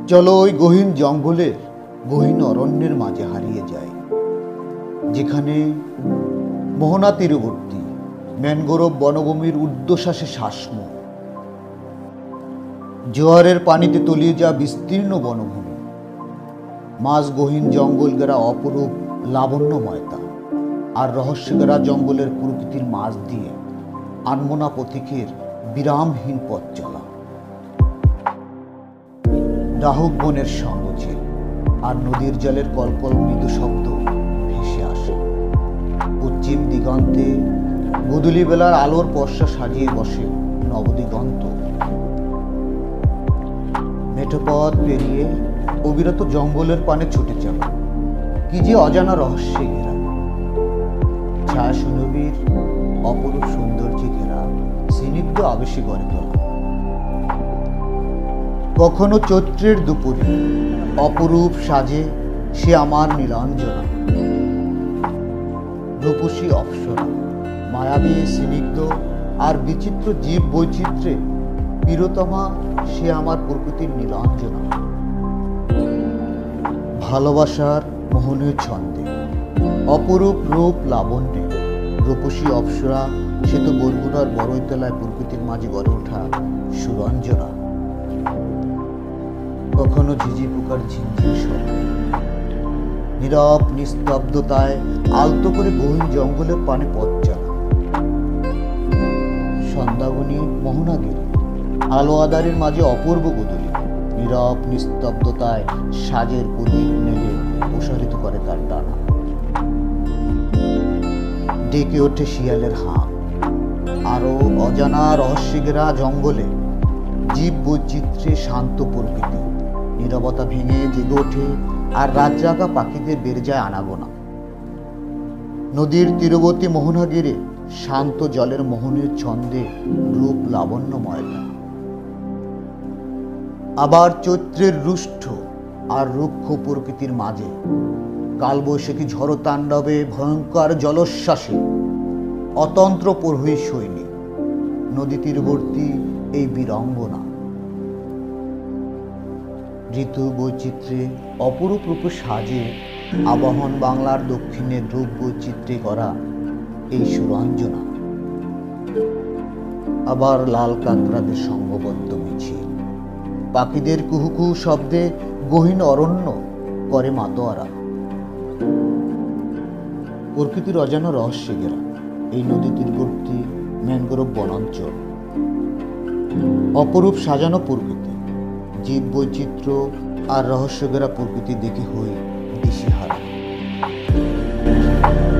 চলো ওই গহীন জঙ্গলের গহীন অরণ্যের মাঝে হারিয়ে যায়, যেখানে মোহনা তীরবর্তী ম্যানগ্রোভ বনভূমির ঊর্ধ্বশ্বাসে শাসমো, জোয়ারের পানিতে তলিয়ে যাওয়া বিস্তীর্ণ বনভূমি, মাঝ গহীন জঙ্গল ঘেরা অপরূপ লাবণ্যময়তা আর রহস্য ঘেরা জঙ্গলের প্রকৃতির মাঝ দিয়ে আনমনা পথিকের বিরামহীন পথ চলা। ডাহুক বনের সঙ্গ ছিল, আর নদীর জলের কলকল মৃদু শব্দ ভেসে আসে। পশ্চিম দিগন্তে গোধূলি বেলার আলোর পর্ষা সাজিয়ে বসে নবদিগন্ত। মেঠোপথ পেরিয়ে অবিরত জঙ্গলের পানে ছুটে চলা কি যে অজানা রহস্যে ঘেরা, ছায়া সুনবীর অপরূপ সৌন্দর্যে ঘেরা স্নিগ্ধ আবেশে গড়ে তোলা। কখনো চৈত্রের দুপুরে অপরূপ সাজে সে আমার নীলাঞ্জনা, রূপসী অপ্সরা, মায়াবী স্নিগ্ধ আর বিচিত্র জীব বৈচিত্র্যে প্রিয়তমা সে আমার প্রকৃতির নীলাঞ্জনা। ভালোবাসার মোহনীয় ছন্দে, অপরূপ রূপ লাবণ্যে রূপসী অপ্সরা সে তো বরগুনার বড়ইতলায় প্রকৃতির মাঝে গড়ে ওঠা সুরঞ্জনা। কখনো ঝিঝি পোকার ঝিনঝিন শব্দ, নীরব নিস্তব্ধতায় আলতো করে গহীন জঙ্গলের পানে পথ চলা। সন্ধ্যাবনী মোহনাগিরি আলো আধারের মাঝে অপূর্ব গোধূলি নীরব নিস্তব্ধতায় সাজের প্রদীপ নেড়ে প্রসারিত করে তার ডানা। ডেকে ওঠে শিয়ালের হাঁক, আরো অজানা রহস্যে ঘেরা জঙ্গলে জীব বৈচিত্র্যে শান্ত প্রকৃতি নীরবতা ভেঙে জেগে ওঠে, আর রাত জাগা পাখিদের বেড়ে যায় আনাগোনা। নদীর তীরবর্তী মোহনাগিরে শান্ত জলের মোহনের ছন্দে রূপ লাবণ্যময়তা। আবার চৈত্রের রুষ্ট আর রুক্ষ প্রকৃতির মাঝে কালবৈশাখী ঝড় তাণ্ডবে ভয়ঙ্কর জলোচ্ছ্বাসে অতন্ত্র প্রহরী সৈনিক নদী তীরবর্তী এই বীরাঙ্গনা। ঋতু বৈচিত্র্যে অপরূপ রূপে সাজে আবাহন বাংলার দক্ষিণের রূপ বৈচিত্র্যে করা এই সুরঞ্জনা। আবার লাল কাঁকড়াদের সঙ্গবদ্ধ মিছিল, পাখিদের কুহুকু শব্দে গহীন অরণ্য করে মাতোয়ারা। প্রকৃতির অজানা রহস্যে ঘেরা এই নদী তীরবর্তী ম্যানগ্রোভ বনাঞ্চল, অপরূপ সাজানো প্রকৃতি, জীব বৈচিত্র্য আর রহস্য ঘেরা প্রকৃতি দেখে হই দিশেহারা।